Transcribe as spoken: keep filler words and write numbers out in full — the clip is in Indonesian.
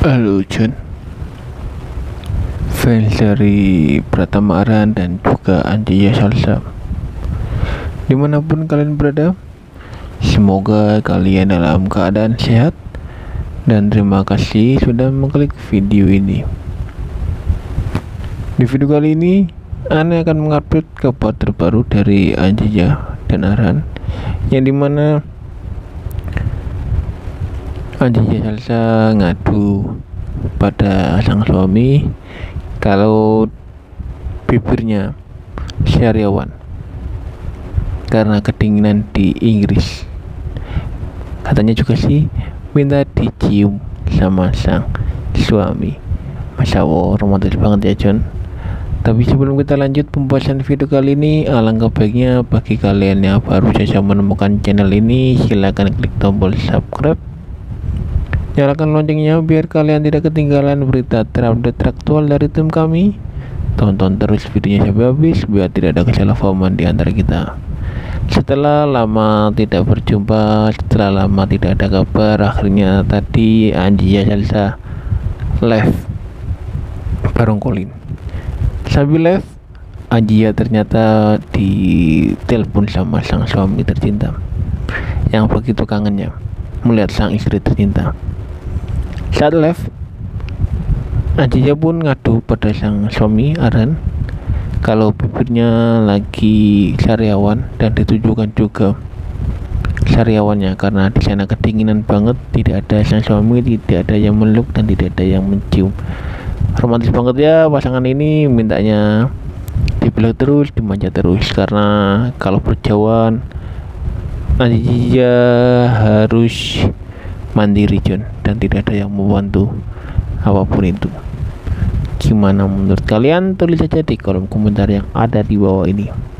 Halo Jun, fans dari Pratama Aran dan juga Anjaya Salsa, dimanapun kalian berada, semoga kalian dalam keadaan sehat. Dan terima kasih sudah mengklik video ini. Di video kali ini Ane akan mengupdate kabar terbaru dari Anjaya dan Aran, yang dimana Anjaya Salsa ngadu pada sang suami kalau bibirnya sariawan karena kedinginan di Inggris. Katanya juga sih minta dicium sama sang suami. Masya Allah, romantis banget ya John. Tapi sebelum kita lanjut pembahasan video kali ini, alangkah baiknya bagi kalian yang baru saja menemukan channel ini, silahkan klik tombol subscribe, nyalakan loncengnya biar kalian tidak ketinggalan berita terupdate teraktual dari tim kami. Tonton terus videonya sampai habis biar tidak ada kesalahpahaman di antara kita. Setelah lama tidak berjumpa, setelah lama tidak ada kabar, akhirnya tadi Anjaya Salsa live bareng Colin. Sambil live, Anjaya ternyata ditelepon sama sang suami tercinta yang begitu kangennya melihat sang istri tercinta. Saat live, Anjaya pun ngadu pada sang suami Aran kalau bibirnya lagi sariawan dan ditujukan juga sariawannya karena di sana kedinginan banget, tidak ada sang suami, tidak ada yang meluk dan tidak ada yang mencium. Romantis banget ya pasangan ini, mintanya dipeluk terus, dimanja terus, karena kalau berjauhan Anjaya harus mandiri John, dan tidak ada yang membantu apapun itu. Gimana menurut kalian? Tulis saja di kolom komentar yang ada di bawah ini.